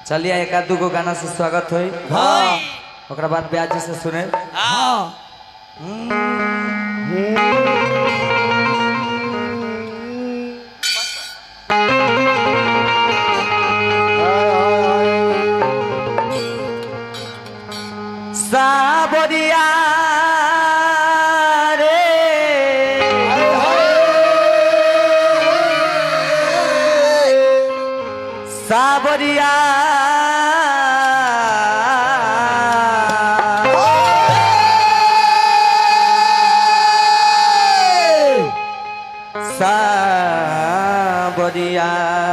चलिए एक आध गो गाना से स्वागत हुई। हाँ ओकरा बाद ब्याज जी से सुने। हाँ साबरिया रे साबरिया साबरिया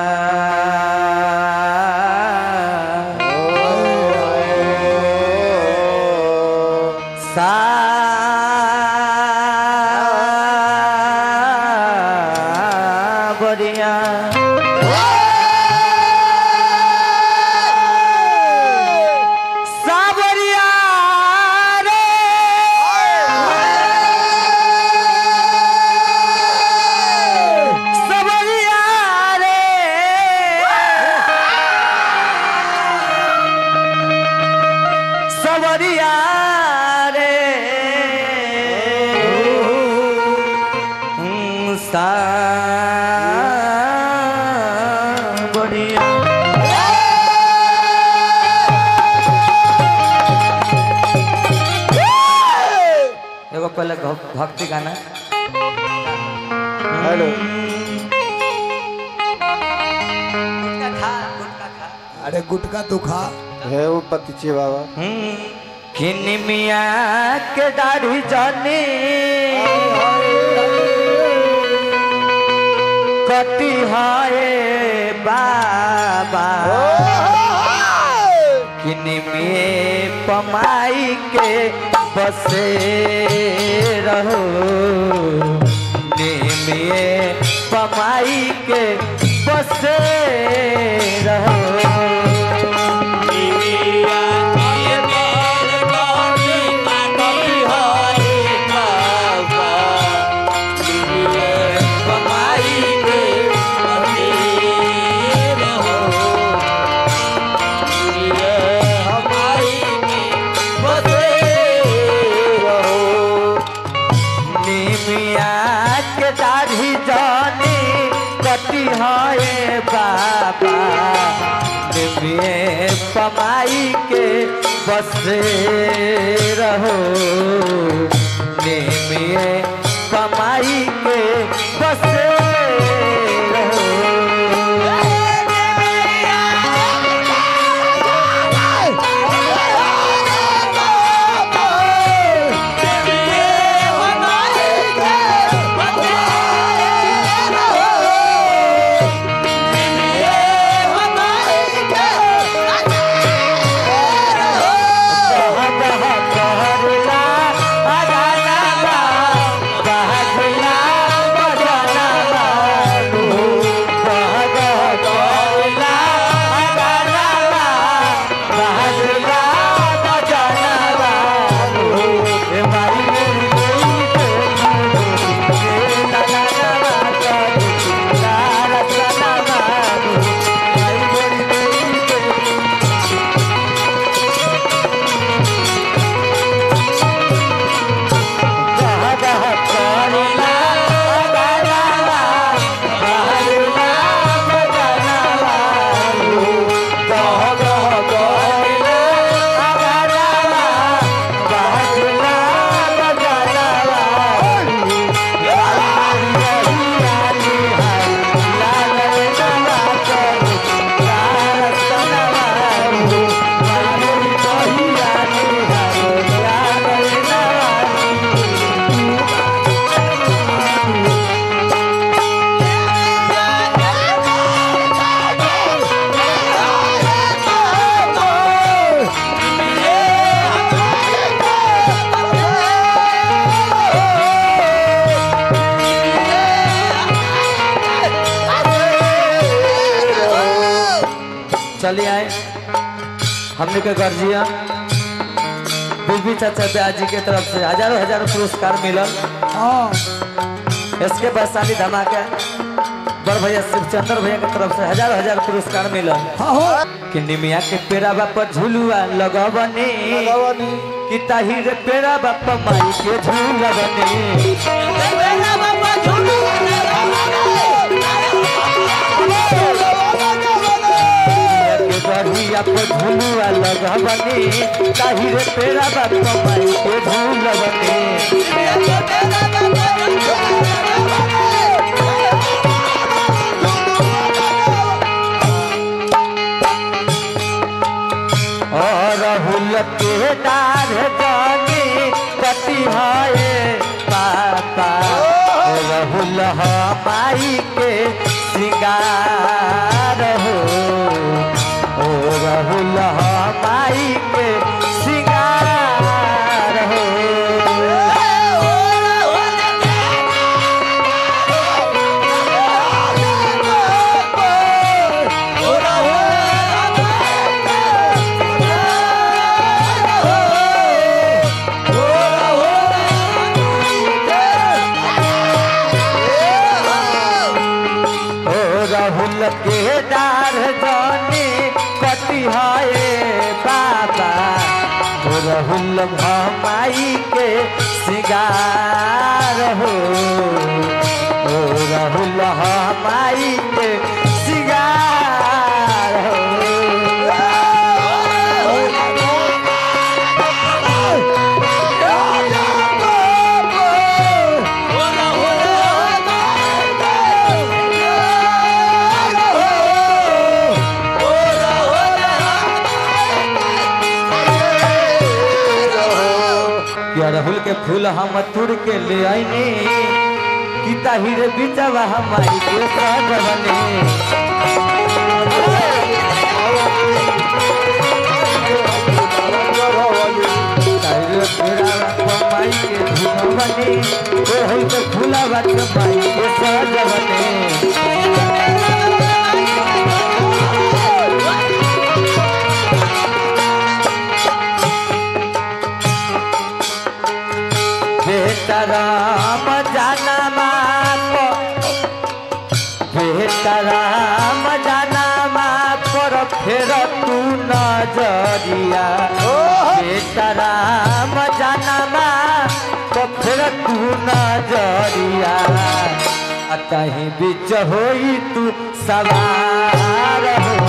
साबरिया साबरिया रे साबरिया रे साबरिया रे साबरिया एगो पहले भक्ति गाना। हेलो अरे गुटका तो खा है वो पतिचे बाबा किन्नी मिया के दाढ़ी जानी कटी हाय बाबा किन्नी में पमाई के बसे रहो निमिए पमाई के बसे रहो दाढ़ी जानी कटी हाय बाबा में पमाई के बसे रहो में पमाई के बसे रहो चलिए आए हमने के गर्जिया बीबी चाचा ब्याज जी के तरफ से हजारों पुरस्कार मिलल। हाँ इसके बाद शादी धमाका बड़ भैया शिवचंद्र भैया की तरफ से हजार हजार पुरस्कार मिला। हाँ हो कि निमिया के पेड़ा बापर झुलुआ लगवने कि ताही रे पेड़ा बापर माई के झूलवने गढ़िया पर झुलुआ लगवने ताही रे पेड़ा बापर माई के झूलवने राहुल के डार जाने पति है पापा राहुल माई के श्रृंगार हो ओ राहुल माई के श्रृंगार हो राहुल के डार जाने कटी है बाबा राहुल माई के श्रृंगार हो राहुल माई के श्रृंगार हो राहुल के फूल हम तुड़ के ले आईने कि ताही रे बिचवा हमारी के सजवने ताही रे पेड़ा माई के झूलवने राहुल के फूला बात माई के सजवने राम जाना राम जाना पर फेर तू नजरिया राम जाना पर फेर तू नजरिया कहीं बीच होई तू सवार हो